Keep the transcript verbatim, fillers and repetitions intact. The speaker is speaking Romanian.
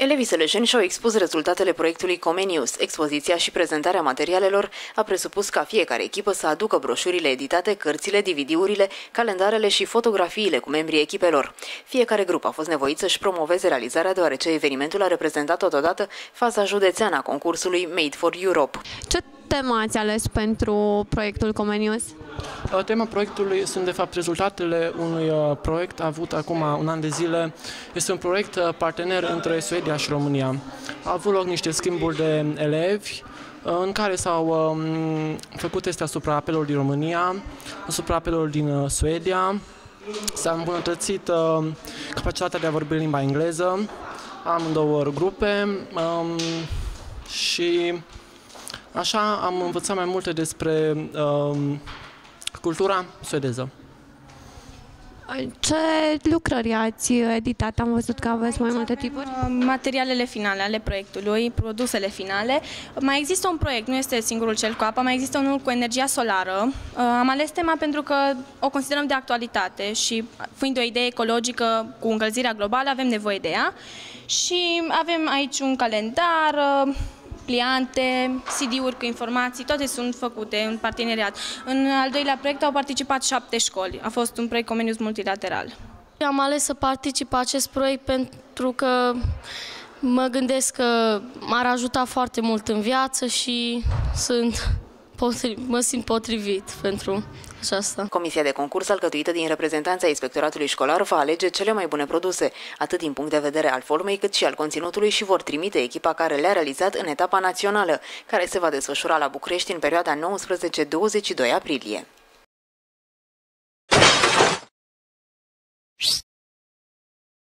Elevii sălăjeni și-au expus rezultatele proiectului Comenius. Expoziția și prezentarea materialelor a presupus ca fiecare echipă să aducă broșurile editate, cărțile, D V D-urile, calendarele și fotografiile cu membrii echipelor. Fiecare grup a fost nevoit să-și promoveze realizarea, deoarece evenimentul a reprezentat totodată faza județeană a concursului Made for Europe. Ce temă ați ales pentru proiectul Comenius? Tema proiectului sunt de fapt rezultatele unui proiect avut acum un an de zile. Este un proiect partener între Suedia și România. Au avut loc niște schimburi de elevi în care s-au făcut teste asupra apelor din România, asupra apelor din Suedia. S-a îmbunătățit capacitatea de a vorbi limba engleză, am două grupe și așa am învățat mai multe despre cultura suedeză. Ce lucrări ați editat? Am văzut că aveți mai multe tipuri. Materialele finale ale proiectului, produsele finale. Mai există un proiect, nu este singurul cel cu apa, mai există unul cu energia solară. Am ales tema pentru că o considerăm de actualitate și fiind o idee ecologică cu încălzirea globală, avem nevoie de ea. Și avem aici un calendar, pliante, C D-uri cu informații, toate sunt făcute în parteneriat. În al doilea proiect au participat șapte școli. A fost un proiect Comenius multilateral. Am ales să particip la acest proiect pentru că mă gândesc că m-ar ajuta foarte mult în viață și sunt, mă simt potrivit pentru aceasta. Comisia de concurs, alcătuită din reprezentanța Inspectoratului Școlar, va alege cele mai bune produse, atât din punct de vedere al formei, cât și al conținutului, și vor trimite echipa care le-a realizat în etapa națională, care se va desfășura la București în perioada nouăsprezece douăzeci și doi aprilie.